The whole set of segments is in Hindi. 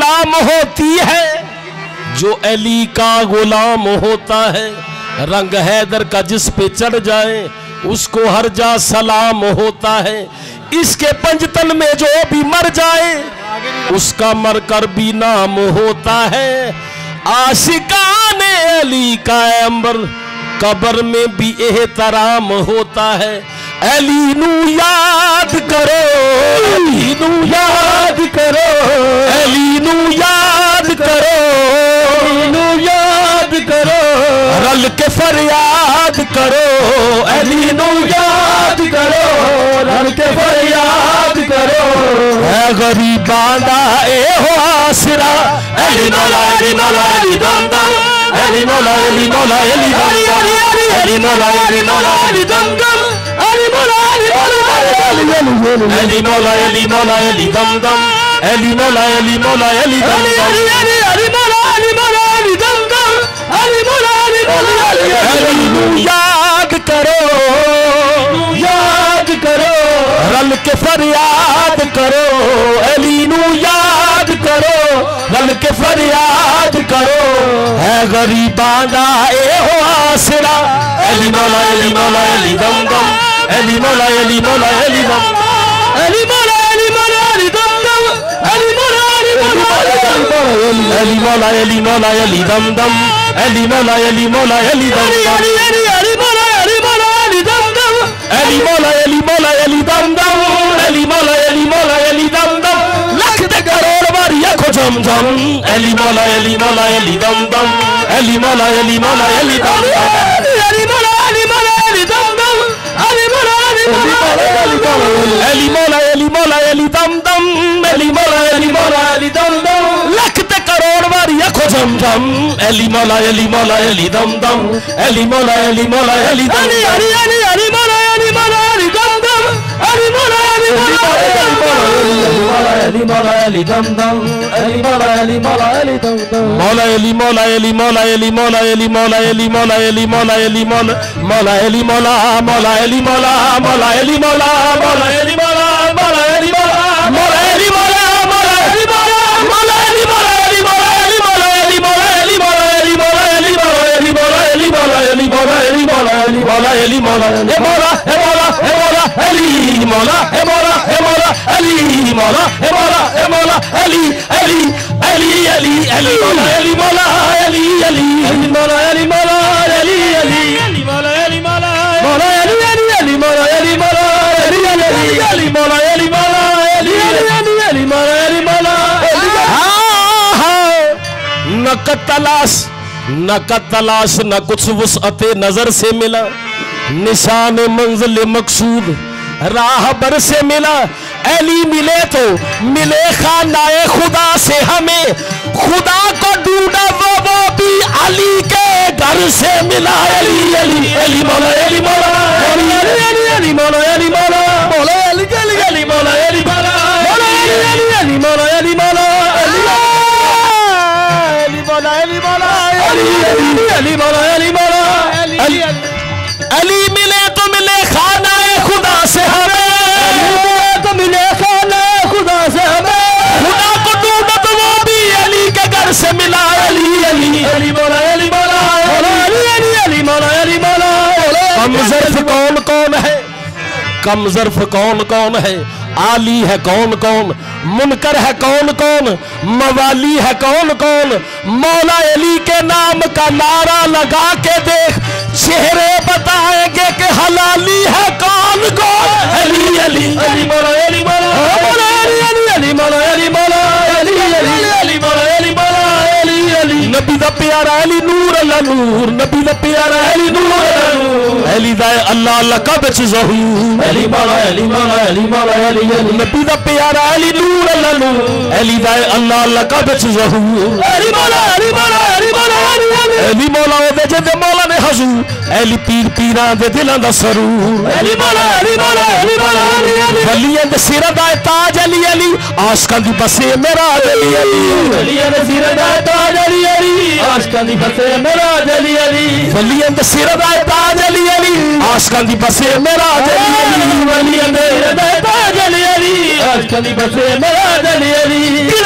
सलाम होती है, जो अली का गुलाम होता है। रंग हैदर का जिस पे चढ़ जाए उसको हर जा सलाम होता है। इसके पंजतन में जो भी मर जाए उसका मरकर भी नाम होता है। आशिकाने अली का अंबर कब्र में भी एहतराम होता है। अली नू याद करो, अली नू याद करो, अली नू याद करो, अली नू याद करो, रल के फरियाद करो, अली नू याद करो, रल के फरियाद करो। है गरीबाना ए हो आसरा, अली मौला अली मौला अली दम दम, अली मौला अली मौला अली दम दम, अली मौला अली मौला अली दम दम, अली मौला अली मौला अली मौला अली मौला अली दम दम, अली मौला अली मौला अली दम दम, अली मौला अली मौला अली दम दम, अली मौला अली मौला अली नू याद करो, याद करो, रल के फरियाद करो, अली नू याद करो, रल के फरियाद करो। है गरीबाना ए हो आसरा, अली मौला अली मौला अली दम दम, अली मौला अली मौला अली दम, अली मौला अली मौला अली दम दम, अली मौला अली मौला अली मौला अली मौला अली दम दम, अली मौला अली मौला अली दम दम, अली मौला अली मौला अली दम दम, अली मौला अली मौला अली दम दम, अली मौला अली मौला अली दम दम। लख ते करोड़ बारी आखो झम झम, अली मौला अली मौला अली दम दम, अली मौला अली मौला अली दम दम, अली मौला अली मौला अली दम दम, अली मौला अली मौला अली दम दम, अली मौला अली मौला अली दम दम, अली मौला अली मौला अली दम दम। लख ते करोड़ बारी आखो झम झम, अली मौला अली मौला अली दम दम, अली मौला अली मौला अली दम दम, अली अली अली मौला अली मौला अली दम दम, अली मौला अली मौला अली मौला अली दम दम, अली मौला अली मौला अली दम दम, मौला अली मौला अली मौला अली मौला अली मौला अली मौला अली मौला अली मौला मौला अली मौला मौला अली मौला मौला अली मौला मौला अली मौला मौला अली मौला मौला अली मौला मौला अली मौला मौला अली मौला अली मौला अली मौला अली मौला अली मौला अली मौला अली मौला अली मौला अली मौला अली मौला अली मौला अली मौला हे मौला हे मौला हे मौला अली मौला हे मौला हे मौला अली मौला हे मौला हे मौला अली अली अली अली अली मौला अली मौला अली अली अली मौला अली मौला अली अली अली मौला अली मौला मौला अली अली अली मौला अली मौला अली अली अली मौला अली मौला अली अली अली मौला अली मौला। न तलाश न कुछ वुसअते नजर से मिला, निशान मंजिल मकसूद राह बर से मिला। अली मिले तो मिले खानाए खुदा से हमें, खुदा को ढूंढा वो भी अली के घर से मिला। अली अली अली मौला अली मौला अली अली अली मौला अली मौला मौला अली अली अली मौला अली मौला मौला अली अली मौला अली मौला अली मौला अली मौला अली अली मौला अली मौला अली अली मिले तो मिले खानाए खुदा से हमें, तो मिले खानाए खुदा से हमें, खुदा को ढूंढा तो वो भी अली के घर से मिला। अली अली अली मौला अली मौला अली अली अली मौला अली मौला। कम ज़र्फ़ कौन कौन है, कम ज़र्फ़ कौन कौन है, आली है कौन कौन, मुनकर है कौन कौन, मवाली है कौन कौन। मौला अली के नाम का नारा लगा के देख, चेहरे बताएंगे कि हलाली है कौन कौन। अली अली अली मौला अली मौला मौला अली अली अली मौला अली मौला अली अली अली मौला अली मौला अली अली। नबी दा प्यारा अली नूर अल्लाह नूर, नबी दा प्यारा अली नूर अल्लाह नूर, अली दा अल्लाह लक़ब च ज़हूर। अली मौला अली मौला अली मौला अली अली नबी दा प्यारा अली नूर अल्लाह नूर, अली दा अल्लाह लक़ब च ज़हूर। अली मौला अली मौला अली मौला अली मौला दे जदे मौला ने हजूर, अली पीर पीरां दे दिलां दा सरूर। अली मौला अली मौला अली मौला वलियां दे सिरां दा ताज अली अली, आशिकां दी बसे मेराज अली अली। वलियां दे सिरां दा ताज अली अली, आशिकां दी बसे मेराज अली अली। वलियां दे सिरां दा ताज अली अली, आशिकां दी बसे मेराज अली अली। वलियां दे सिरां दा ताज अली अली, आशिकां दी बसे मेराज अली अली। गिन गिन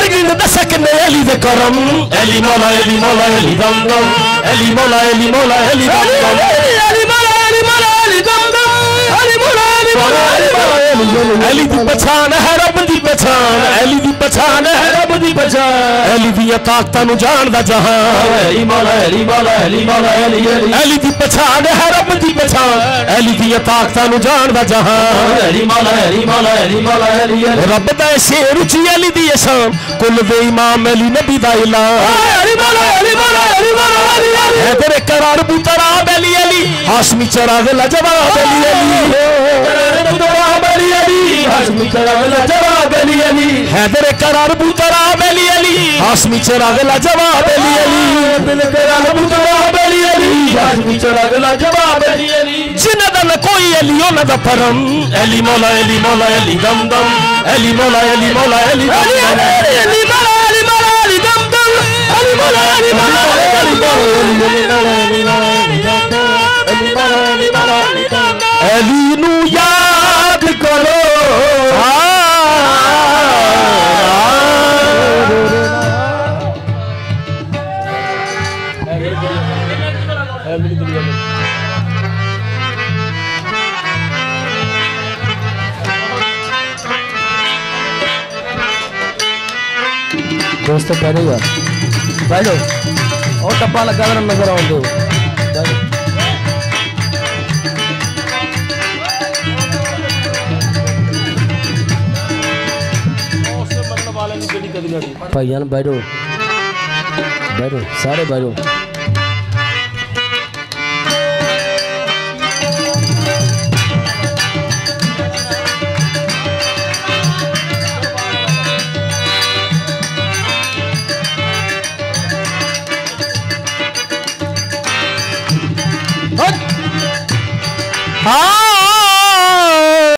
सकने अली दे करम अली मौला अली मौला अली दम दम अली मौला अली मौला अली दम दम अली मौला अली मौला अली दम दम अली मौला अली मौला अली दी पहचान है रब दी पहचान अली दी पहचान है रब दी पहचान अली दी ताकतां नु जानदा जहान अली मौला अली मौला अली मौला अली अली दी पहचान है रब दी पहचान अली दी ताकतां नु जानदा जहान अली मौला अली मौला अली मौला अली रब दा शेर उची अली दी शान कुल दे इमाम अली नबी दा ऐलान अली मौला अली मौला अली मौला अली है तेरे करार पुतरा अली अली हाशमी चराग लाजवाब अली अली हाशमी चराग लाजवाब अली अली हैदर करार पुतरा अली अली हाशमी चराग लाजवाब अली अली दिल करार पुतरा अली अली हाशमी चराग लाजवाब अली अली जिन्ना दा न कोई अली ओना दा परम अली मौला अली मौला अली दम दम अली मौला अली मौला अली दम दम अली मौला अली मौला अली दम दम अली मौला अली मौला अली दम दम अली नू याद करो दोस्तों पहले यार बैठो और डब्बा लगा नजर आने दो भाईजान बैठो बैठो सारे बैठो हाँ